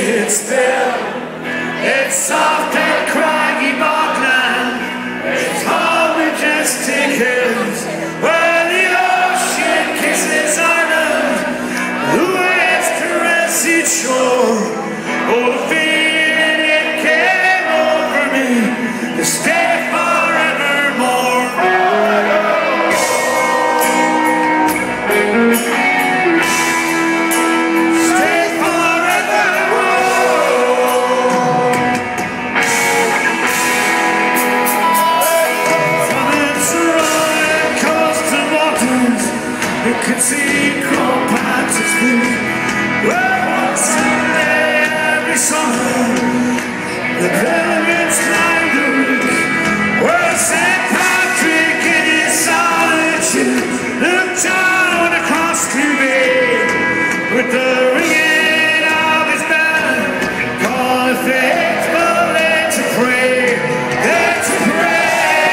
It's still, it's soft and craggy bogland. It's all majestic hills where the ocean kisses Ireland. The waves caress each shore. Oh, the feeling it came over me to stay forevermore. You can see cold patches blue. Well, one Sunday every summer, the pilgrims climb the roof, where St. Patrick in his solitude looked down across the bay with the ringing of his bell, call the faithful there to pray, there to pray.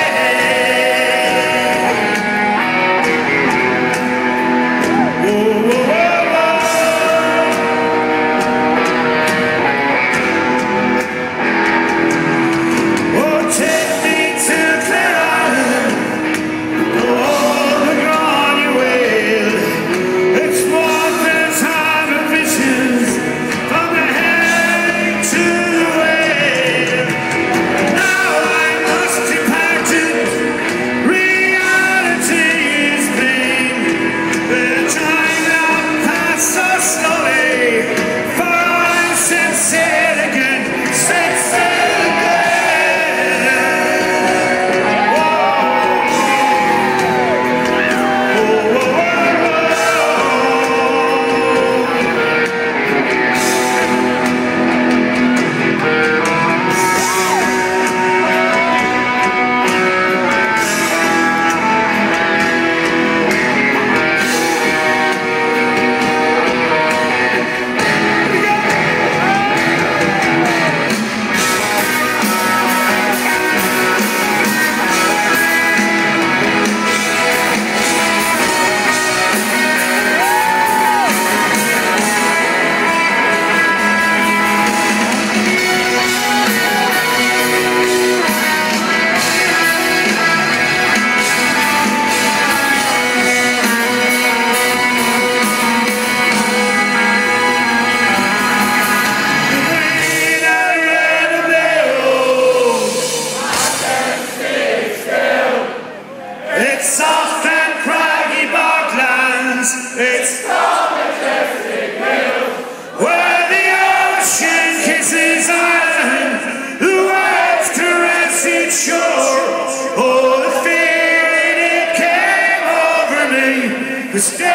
Soft and craggy boglands, it's all majestic hills where the ocean kisses Ireland, the waves caress each shore. Oh, the feeling it came over me.